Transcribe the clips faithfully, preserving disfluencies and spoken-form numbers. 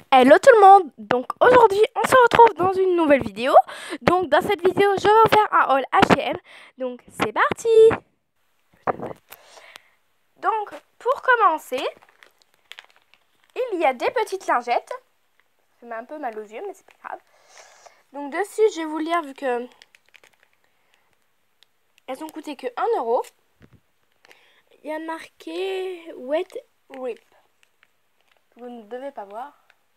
Hello tout le monde, donc aujourd'hui on se retrouve dans une nouvelle vidéo. Donc dans cette vidéo je vais vous faire un haul H et M, donc c'est parti. Donc pour commencer, il y a des petites lingettes. Ça met un peu mal aux yeux mais c'est pas grave. Donc dessus je vais vous lire vu que elles ont coûté que un euro. Il y a marqué Wet Rip. Vous ne devez pas voir.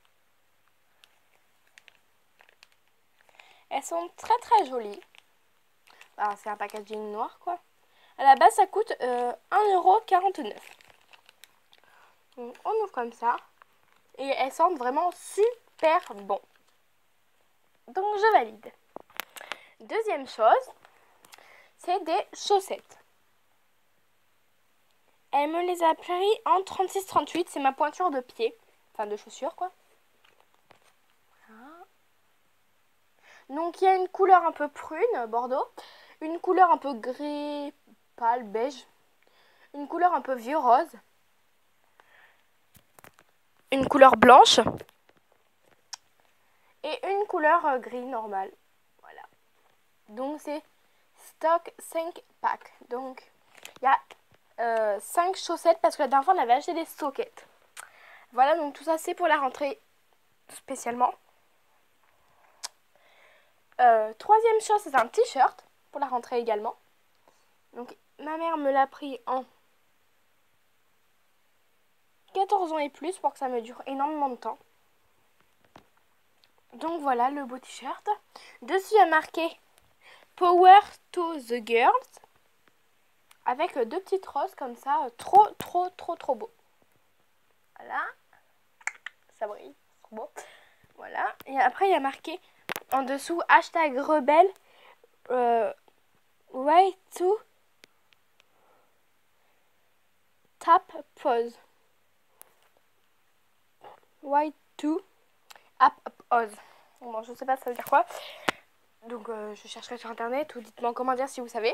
Elles sont très très jolies. Ah, c'est un packaging noir quoi. À la base ça coûte euh, un euro quarante-neuf. Donc on ouvre comme ça. Et elles sentent vraiment super bon. Donc je valide. Deuxième chose, c'est des chaussettes. Elle me les a pris en trente-six trente-huit. C'est ma pointure de pied. Enfin de chaussures quoi. Donc il y a une couleur un peu prune, bordeaux, une couleur un peu gris, pâle, beige, une couleur un peu vieux rose, une couleur blanche et une couleur gris normale. Voilà. Donc c'est stock cinq packs. Donc il y a euh, cinq chaussettes parce que la dernière fois on avait acheté des sockets. Voilà, donc tout ça c'est pour la rentrée spécialement. Euh, troisième chose, c'est un t-shirt pour la rentrée également. Donc ma mère me l'a pris en quatorze ans et plus pour que ça me dure énormément de temps. Donc voilà le beau t-shirt. Dessus il y a marqué Power to the Girls avec deux petites roses comme ça, trop trop trop trop beau. Voilà, ça brille, trop beau. Voilà, et après il y a marqué en dessous hashtag rebelle euh, right to tap pause. Right to app pause. Bon, je sais pas ça veut dire quoi. Donc euh, je chercherai sur internet ou dites-moi en commentaire si vous savez.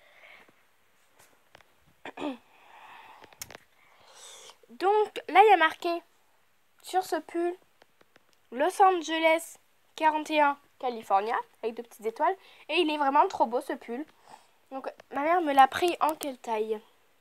Donc là il y a marqué sur ce pull Los Angeles quarante et un California avec deux petites étoiles. Et il est vraiment trop beau ce pull. Donc ma mère me l'a pris en quelle taille?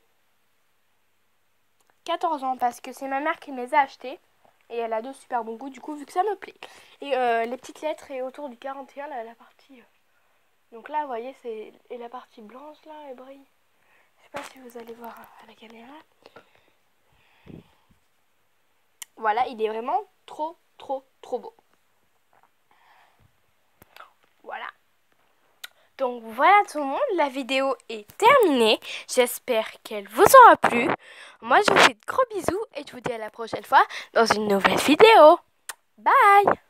quatorze ans parce que c'est ma mère qui me les a achetés. Et elle a de super bon goût du coup vu que ça me plaît. Et euh, les petites lettres et autour du quarante et un là, la partie... Euh... Donc là vous voyez c'est et la partie blanche là elle brille. Je sais pas si vous allez voir à la caméra. Voilà, il est vraiment trop trop trop beau. Voilà. Donc voilà tout le monde, la vidéo est terminée. J'espère qu'elle vous aura plu. Moi je vous fais de gros bisous et je vous dis à la prochaine fois dans une nouvelle vidéo. Bye!